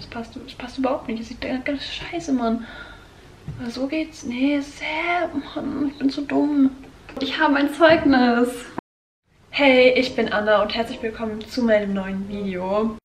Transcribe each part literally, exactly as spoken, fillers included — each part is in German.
das passt, das passt überhaupt nicht. Das sieht ganz scheiße, Mann. Aber so geht's. Nee, sehr, Mann, ich bin so dumm. Ich habe ein Zeugnis. Hey, ich bin Anna und herzlich willkommen zu meinem neuen Video.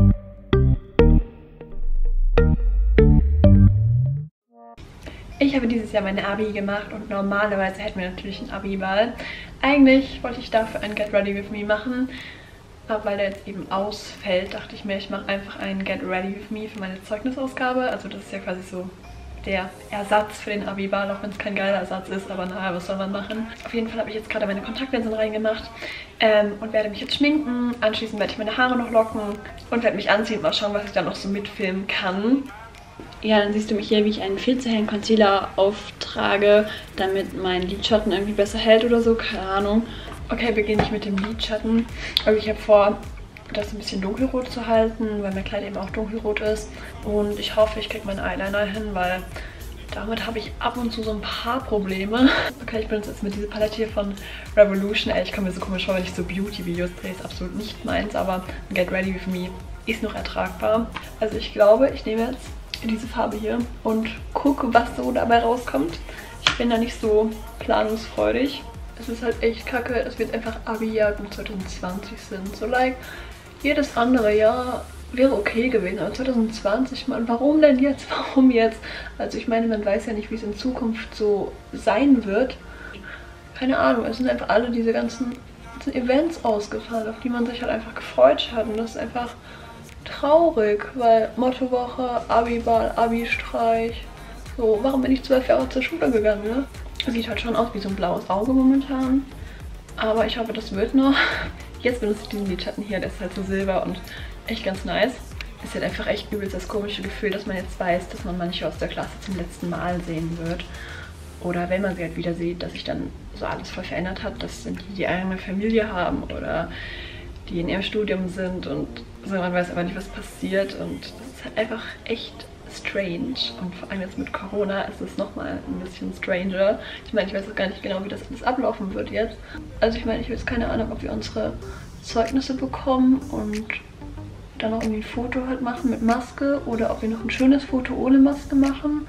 Ich habe dieses Jahr meine Abi gemacht und normalerweise hätten wir natürlich einen Abi-Ball. Eigentlich wollte ich dafür ein Get Ready With Me machen, aber weil der jetzt eben ausfällt, dachte ich mir, ich mache einfach ein Get Ready With Me für meine Zeugnisausgabe. Also das ist ja quasi so der Ersatz für den Abi-Ball, auch wenn es kein geiler Ersatz ist, aber naja, was soll man machen? Auf jeden Fall habe ich jetzt gerade meine Kontaktlinsen reingemacht ähm, und werde mich jetzt schminken. Anschließend werde ich meine Haare noch locken und werde mich anziehen. Mal schauen, was ich da noch so mitfilmen kann. Ja, dann siehst du mich hier, wie ich einen viel zu hellen Concealer auftrage, damit mein Lidschatten irgendwie besser hält oder so, keine Ahnung. Okay, beginne ich mit dem Lidschatten. Also ich habe vor, das ein bisschen dunkelrot zu halten, weil mein Kleid eben auch dunkelrot ist. Und ich hoffe, ich kriege meinen Eyeliner hin, weil damit habe ich ab und zu so ein paar Probleme. Okay, ich benutze jetzt mit dieser Palette hier von Revolution. Ey, ich komme mir so komisch vor, wenn ich so Beauty-Videos drehe. Ist absolut nicht meins, aber Get Ready With Me ist noch ertragbar. Also ich glaube, ich nehme jetzt diese Farbe hier und gucke, was so dabei rauskommt. Ich bin da nicht so planungsfreudig. Es ist halt echt kacke. Es wird einfach Abi-Jahrgang zwanzig zwanzig sind. So like, jedes andere Jahr wäre okay gewesen. Aber zwanzig zwanzig, Mann, warum denn jetzt? Warum jetzt? Also ich meine, man weiß ja nicht, wie es in Zukunft so sein wird. Keine Ahnung, es sind einfach alle diese ganzen, ganzen Events ausgefallen, auf die man sich halt einfach gefreut hat. Und das ist einfach traurig, weil Mottowoche, Abi-Ball, Abi-Streich. So, warum bin ich zwölf Jahre zur Schule gegangen, ne? Sieht halt schon aus wie so ein blaues Auge momentan. Aber ich hoffe, das wird noch. Jetzt benutze ich diesen Lidschatten hier, der ist halt so silber und echt ganz nice. Ist halt einfach echt übelst das komische Gefühl, dass man jetzt weiß, dass man manche aus der Klasse zum letzten Mal sehen wird. Oder wenn man sie halt wieder sieht, dass sich dann so alles voll verändert hat. Das sind die, die eine Familie haben oder die in ihrem Studium sind und so, man weiß aber nicht, was passiert und das ist halt einfach echt strange und vor allem jetzt mit Corona ist es nochmal ein bisschen stranger. Ich meine, ich weiß auch gar nicht genau, wie das alles ablaufen wird jetzt. Also ich meine, ich habe jetzt keine Ahnung, ob wir unsere Zeugnisse bekommen und dann noch irgendwie ein Foto halt machen mit Maske oder ob wir noch ein schönes Foto ohne Maske machen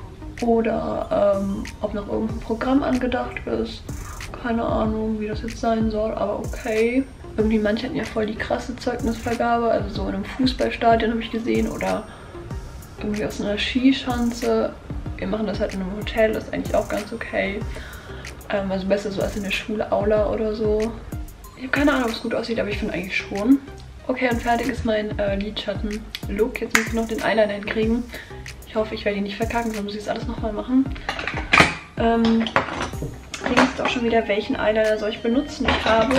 oder ähm, ob noch irgendein Programm angedacht ist. Keine Ahnung, wie das jetzt sein soll, aber okay. Irgendwie manche hatten ja voll die krasse Zeugnisvergabe, also so in einem Fußballstadion habe ich gesehen oder irgendwie aus einer Skischanze. Wir machen das halt in einem Hotel, das ist eigentlich auch ganz okay. Ähm, also besser so als in der Schule, Aula oder so. Ich habe keine Ahnung, ob es gut aussieht, aber ich finde eigentlich schon. Okay, und fertig ist mein äh, Lidschatten-Look. Jetzt muss ich noch den Eyeliner hinkriegen. Ich hoffe, ich werde ihn nicht verkacken, sonst muss ich das alles nochmal machen. Ähm, ich denke jetzt auch schon wieder, welchen Eyeliner soll ich benutzen. Ich habe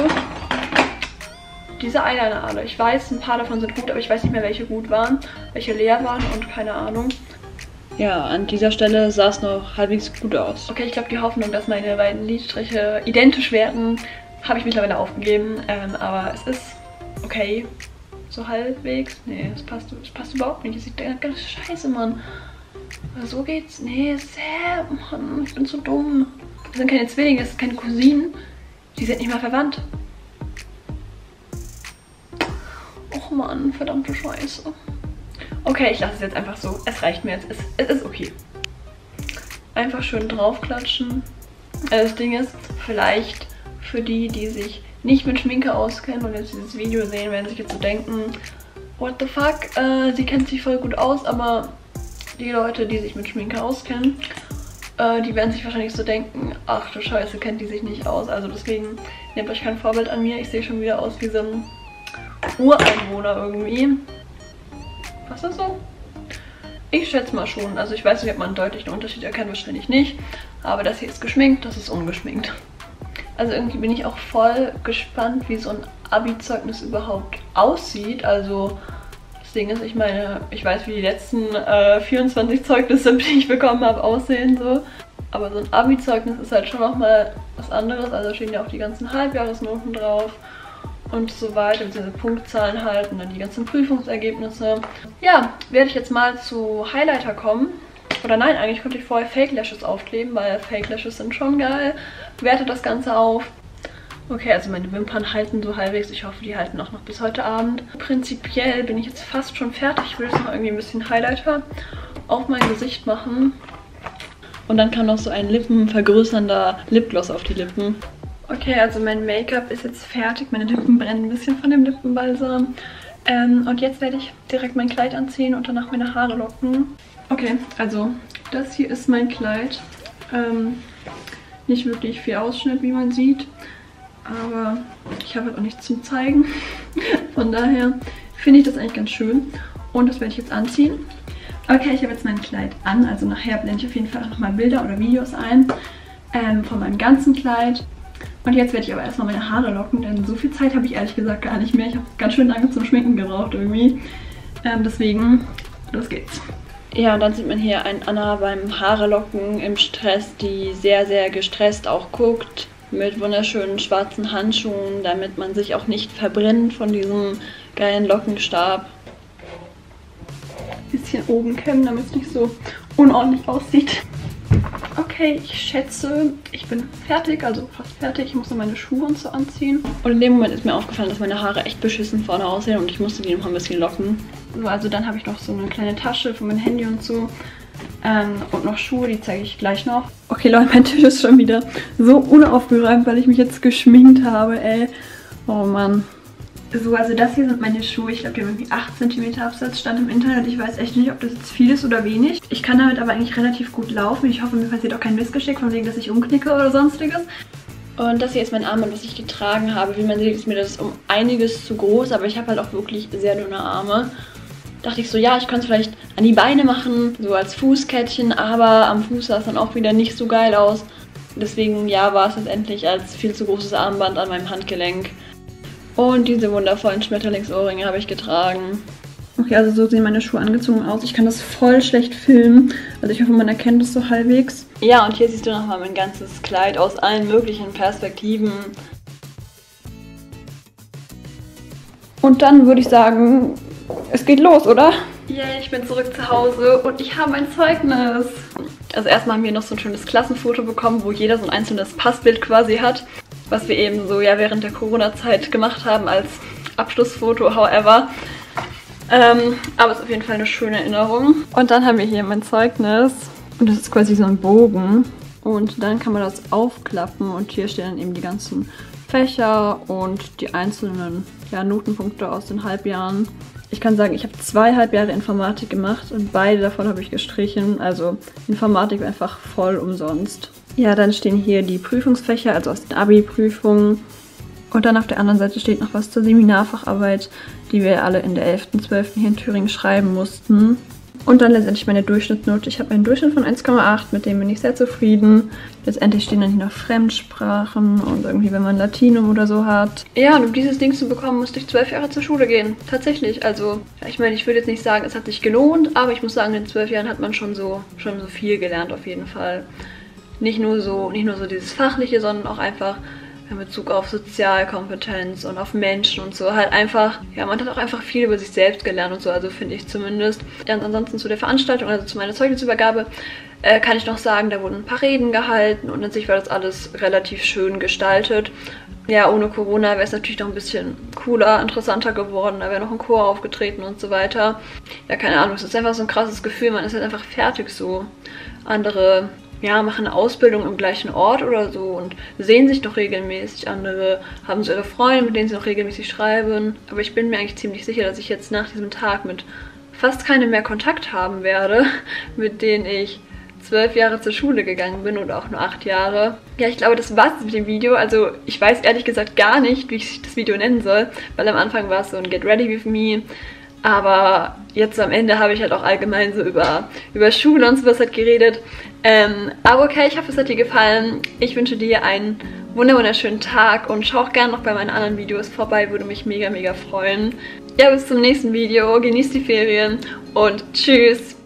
diese Eyeliner alle. Ich weiß, ein paar davon sind gut, aber ich weiß nicht mehr, welche gut waren, welche leer waren und keine Ahnung. Ja, an dieser Stelle sah es noch halbwegs gut aus. Okay, ich glaube, die Hoffnung, dass meine beiden Lidstriche identisch werden, habe ich mittlerweile aufgegeben. Ähm, aber es ist okay. So halbwegs. Nee, das passt, das passt überhaupt nicht. Das sieht ganz scheiße, Mann. Aber so geht's. Nee, sehr, Mann, ich bin so dumm. Das sind keine Zwillinge, das sind keine Cousinen. Die sind nicht mal verwandt. Och Mann, verdammte Scheiße. Okay, ich lasse es jetzt einfach so. Es reicht mir jetzt. Es, es ist okay. Einfach schön draufklatschen. Das Ding ist, vielleicht für die, die sich nicht mit Schminke auskennen und jetzt dieses Video sehen, werden sich jetzt so denken, what the fuck, äh, sie kennt sich voll gut aus, aber die Leute, die sich mit Schminke auskennen, äh, die werden sich wahrscheinlich so denken, ach du Scheiße, kennt die sich nicht aus. Also deswegen nehmt euch kein Vorbild an mir. Ich sehe schon wieder aus wie so ein Ureinwohner irgendwie. Was ist so? Ich schätze mal schon. Also ich weiß nicht, ob man einen deutlichen Unterschied erkennt, wahrscheinlich nicht. Aber das hier ist geschminkt, das ist ungeschminkt. Also irgendwie bin ich auch voll gespannt, wie so ein Abi-Zeugnis überhaupt aussieht. Also das Ding ist, ich meine, ich weiß, wie die letzten äh, vierundzwanzig Zeugnisse, die ich bekommen habe, aussehen so. Aber so ein Abi-Zeugnis ist halt schon nochmal was anderes. Also stehen ja auch die ganzen Halbjahresnoten drauf und so weiter, beziehungsweise Punktzahlen halt und dann die ganzen Prüfungsergebnisse. Ja, werde ich jetzt mal zu Highlighter kommen. Oder nein, eigentlich könnte ich vorher Fake Lashes aufkleben, weil Fake Lashes sind schon geil. Werte das Ganze auf Okay, also meine Wimpern halten so halbwegs. Ich hoffe, die halten auch noch bis heute Abend. Prinzipiell bin ich jetzt fast schon fertig. Ich will jetzt noch irgendwie ein bisschen Highlighter auf mein Gesicht machen. Und dann kam noch so ein lippenvergrößernder Lipgloss auf die Lippen. Okay, also mein Make-up ist jetzt fertig. Meine Lippen brennen ein bisschen von dem Lippenbalsam. Ähm, und jetzt werde ich direkt mein Kleid anziehen und danach meine Haare locken. Okay, also das hier ist mein Kleid. Ähm, nicht wirklich viel Ausschnitt, wie man sieht. Aber ich habe halt auch nichts zum Zeigen. Von daher finde ich das eigentlich ganz schön. Und das werde ich jetzt anziehen. Okay, ich habe jetzt mein Kleid an. Also nachher blende ich auf jeden Fall auch nochmal Bilder oder Videos ein. Ähm, von meinem ganzen Kleid. Und jetzt werde ich aber erstmal meine Haare locken. Denn so viel Zeit habe ich ehrlich gesagt gar nicht mehr. Ich habe ganz schön lange zum Schminken gebraucht irgendwie. Ähm, deswegen, los geht's. Ja, und dann sieht man hier einen Anna beim Haarelocken im Stress, die sehr, sehr gestresst auch guckt. Mit wunderschönen schwarzen Handschuhen, damit man sich auch nicht verbrennt von diesem geilen Lockenstab. Bisschen oben kämmen, damit es nicht so unordentlich aussieht. Okay, ich schätze, ich bin fertig, also fast fertig. Ich muss noch meine Schuhe und so anziehen. Und in dem Moment ist mir aufgefallen, dass meine Haare echt beschissen vorne aussehen und ich musste die noch ein bisschen locken. So, also dann habe ich noch so eine kleine Tasche für mein Handy und so. Ähm, und noch Schuhe, die zeige ich gleich noch. Okay Leute, mein Tisch ist schon wieder so unaufgeräumt, weil ich mich jetzt geschminkt habe, ey. Oh Mann. So, also das hier sind meine Schuhe. Ich glaube, die haben irgendwie acht Zentimeter Absatz, stand im Internet. Ich weiß echt nicht, ob das jetzt viel ist oder wenig. Ich kann damit aber eigentlich relativ gut laufen. Ich hoffe, mir passiert auch kein Missgeschick, von wegen, dass ich umknicke oder sonstiges. Und das hier ist mein Armband, was ich getragen habe. Wie man sieht, ist mir das um einiges zu groß, aber ich habe halt auch wirklich sehr dünne Arme. Dachte ich so, ja, ich könnte es vielleicht an die Beine machen, so als Fußkettchen, aber am Fuß sah es dann auch wieder nicht so geil aus. Deswegen, ja, war es letztendlich als viel zu großes Armband an meinem Handgelenk. Und diese wundervollen Schmetterlingsohrringe habe ich getragen. Okay, also so sehen meine Schuhe angezogen aus. Ich kann das voll schlecht filmen. Also ich hoffe, man erkennt es so halbwegs. Ja, und hier siehst du nochmal mein ganzes Kleid aus allen möglichen Perspektiven. Und dann würde ich sagen, es geht los, oder? Yay, yeah, ich bin zurück zu Hause und ich habe mein Zeugnis. Also erstmal haben wir noch so ein schönes Klassenfoto bekommen, wo jeder so ein einzelnes Passbild quasi hat. Was wir eben so ja während der Corona-Zeit gemacht haben als Abschlussfoto, however. Ähm, aber es ist auf jeden Fall eine schöne Erinnerung. Und dann haben wir hier mein Zeugnis. Und das ist quasi so ein Bogen. Und dann kann man das aufklappen und hier stehen dann eben die ganzen Fächer und die einzelnen ja, Notenpunkte aus den Halbjahren. Ich kann sagen, ich habe zwei Halbjahre Informatik gemacht und beide davon habe ich gestrichen. Also Informatik war einfach voll umsonst. Ja, dann stehen hier die Prüfungsfächer, also aus den Abi-Prüfungen. Und dann auf der anderen Seite steht noch was zur Seminarfacharbeit, die wir alle in der elften, zwölften hier in Thüringen schreiben mussten. Und dann letztendlich meine Durchschnittsnote. Ich habe einen Durchschnitt von eins Komma acht, mit dem bin ich sehr zufrieden. Letztendlich stehen dann hier noch Fremdsprachen und irgendwie, wenn man Latinum oder so hat. Ja, und um dieses Ding zu bekommen, musste ich zwölf Jahre zur Schule gehen. Tatsächlich, also ich meine, ich würde jetzt nicht sagen, es hat sich gelohnt, aber ich muss sagen, in zwölf Jahren hat man schon so, schon so viel gelernt auf jeden Fall. Nicht nur so, nicht nur so dieses Fachliche, sondern auch einfach in Bezug auf Sozialkompetenz und auf Menschen und so. Halt einfach, ja, man hat auch einfach viel über sich selbst gelernt und so, also finde ich zumindest. Ja, und ansonsten zu der Veranstaltung, also zu meiner Zeugnisübergabe, äh, kann ich noch sagen, da wurden ein paar Reden gehalten und an sich war das alles relativ schön gestaltet. Ja, ohne Corona wäre es natürlich noch ein bisschen cooler, interessanter geworden, da wäre noch ein Chor aufgetreten und so weiter. Ja, keine Ahnung, es ist einfach so ein krasses Gefühl, man ist halt einfach fertig so. Andere ja, machen eine Ausbildung im gleichen Ort oder so und sehen sich doch regelmäßig. Andere haben so ihre Freunde, mit denen sie noch regelmäßig schreiben. Aber ich bin mir eigentlich ziemlich sicher, dass ich jetzt nach diesem Tag mit fast keinem mehr Kontakt haben werde, mit denen ich zwölf Jahre zur Schule gegangen bin oder auch nur acht Jahre. Ja, ich glaube, das war's mit dem Video. Also ich weiß ehrlich gesagt gar nicht, wie ich das Video nennen soll, weil am Anfang war es so ein Get Ready With Me. Aber jetzt am Ende habe ich halt auch allgemein so über, über Schule und sowas halt geredet. Ähm, aber okay, ich hoffe, es hat dir gefallen. Ich wünsche dir einen wunderschönen Tag und schau auch gerne noch bei meinen anderen Videos vorbei, würde mich mega, mega freuen. Ja, bis zum nächsten Video. Genießt die Ferien und tschüss!